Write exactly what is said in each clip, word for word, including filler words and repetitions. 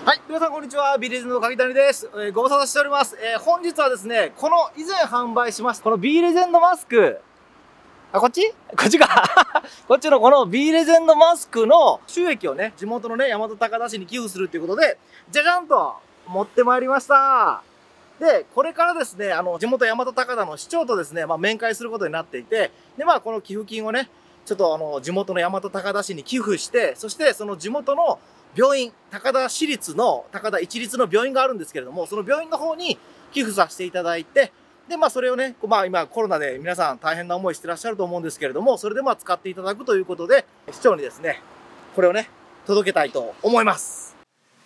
はい、皆さんこんにちは。ビリーズの鍵谷です。えー、ご無沙汰しております。えー、本日はですね、この以前販売しました、この B レジェンドマスク、あ、こっちこっちか。こっちのこの B レジェンドマスクの収益をね、地元のね、大和高田市に寄付するということで、じゃじゃんと持ってまいりました。で、これからですね、あの、地元大和高田の市長とですね、まあ、面会することになっていて、で、まあ、この寄付金をね、ちょっとあの、地元の大和高田市に寄付して、そしてその地元の病院、高田市立の、高田一律の病院があるんですけれども、その病院の方に寄付させていただいて、で、まあそれをね、まあ今コロナで皆さん大変な思いしてらっしゃると思うんですけれども、それでまあ使っていただくということで、市長にですね、これをね、届けたいと思います。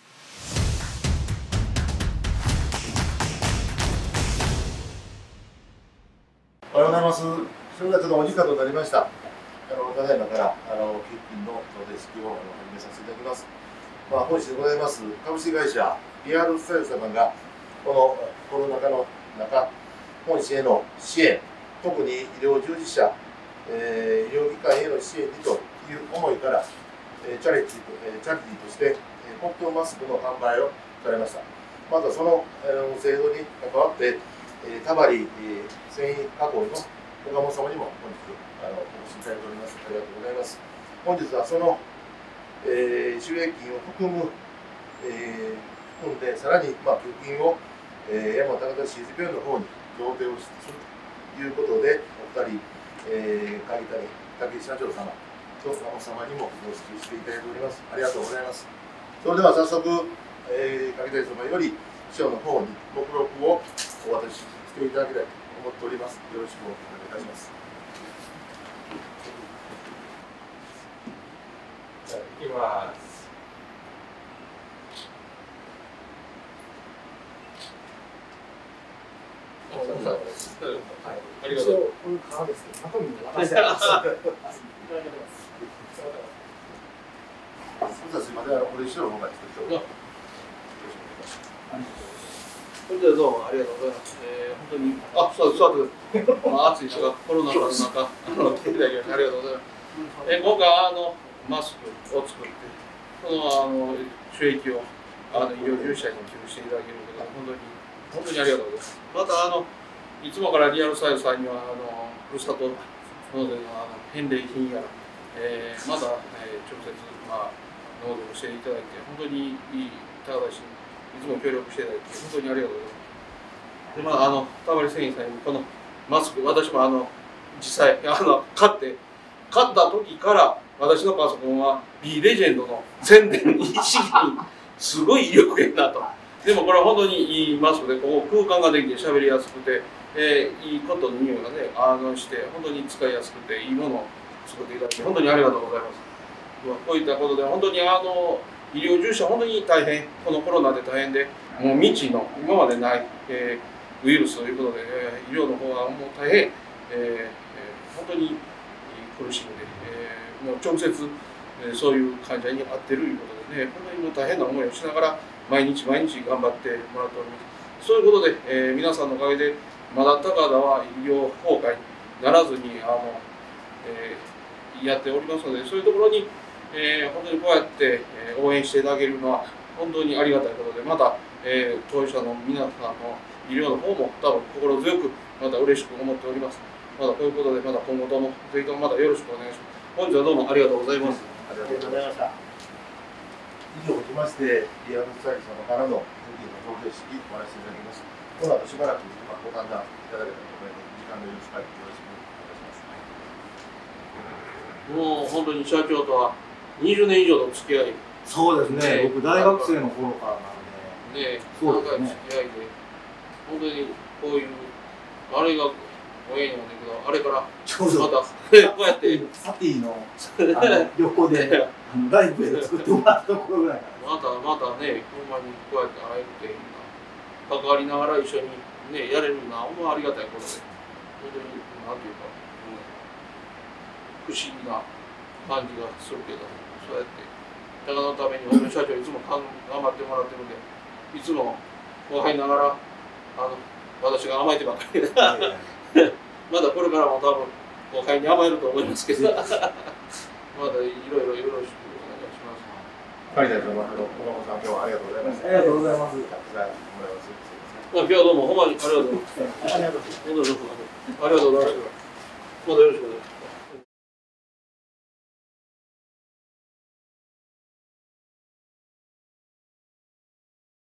おはようございます。正月のお時間となりました。あのただいまからあの寄付金の贈呈式を始めさせていただきます。まあ、本日でございます株式会社リアルスタイル様がこのコロナ禍の中、本市への支援、特に医療従事者、えー、医療機関への支援にという思いから、えー、チャリティー、えー、チャリティーとして、えー、コットンマスクの販売をされました。またその、えー、制度に関わって、えー、田張、えー、繊維加工の岡本様にも本日あのお越しいただいております。ありがとうございます。本日はその、えー、収益金を含む、えー、含んで、さらに、まあ、寄付金を、えー、大和高田市立病院の方に贈呈をするということで、お二人、えー、鍵谷武社長様と岡本様にもご支給していただいております。ありがとうございます。それでは早速、えー、鍵谷様より市長の方に目録をお渡ししていただきたいと思っております。よろしくお願いいたします。 いきます。はい、ありがとう。こういう川ですけど、中身も渡してあります。 すみません、あのこれ一緒の方が作っております。 それではどうもありがとうございます。えー、本当に、あ、そう座ってください。まあ、暑い中、コロナ禍の中、あの、来ていただきありがとうございます。えー、今回、あの、マスクを作って、その、あの、収益を、あの、医療従事者に寄付していただけることが、本当に、本当にありがとうございます。また、あの、いつもからリアルサイズさんには、あの、ふるさと納税の、あの、返礼品や、えー、また、えー、直接、まあ、納税をしていただいて、本当にいい高田市にいつも協力していただいて、本当にありがとうございます。で、まあ、あの、田張繊維さんにこのマスク、私もあの、実際、あの、買って、買った時から、私のパソコンは B レジェンドの宣伝意識にすごい威力やなと。でもこれは本当にいいマスクで、ここ空間ができて喋りやすくて、えー、いいことの匂いがね、あのして、本当に使いやすくて、いいものを作っていただき、本当にありがとうございます。こういったことで、本当にあの、医療従事者、本当に大変、このコロナで大変で、もう未知の、今までない、えー、ウイルスということで、えー、医療の方はもう大変、えーえー、本当に苦しんで、えー、もう直接、えー、そういう患者に会っているということでね、本当にもう大変な思いをしながら、毎日毎日頑張ってもらっております。そういうことで、えー、皆さんのおかげで、まだ高田は医療崩壊にならずに、あの、えー、やっておりますので、そういうところに、えー、本当にこうやって、えー、応援していただけるのは本当にありがたいことで、また、えー、当事者の皆さんの医療の方も多分心強くまた嬉しく思っております。またこういうことでまた今後ともぜひともまたよろしくお願いします。本日はどうもありがとうございます。 ありがとうございました。以上をもちまして、リアルスタイル様からの寄付金の贈呈式を終わらせていただきます。この後しばらくご歓談いただけたらと思います。時間の許す限りよろしくお願いします。 もう本当に社長とはにじゅうねん以上の付き合い。 そうですね。僕大学生の頃からなんで。 ね、 そうですね。 付き合いで、本当にこういうあれが親にもねんけど、あれからちょうどまたこうやってサティの横でライブで作ってもらったところぐらいから。 またまたね、ほんまにこうやって会えて関わりながら一緒にねやれるのはほんまありがたいことで、本当になんていうか、うん、不思議な感じがするけど、そうやって高田のために俺の社長いつも頑張ってもらってるんで、いつも後輩ながらあの私が甘えてばっかりでまだこれからも多分後輩に甘えると思いますけどまだいろいろよろしくお願いします。 管理大臣の小野さん、今日はありがとうございました。 ありがとうございます。 たくさんもらいます。 今日はどうもほんまにありがとうございます。ありがとうございます。ありがとうございます。またよろしくお願いします。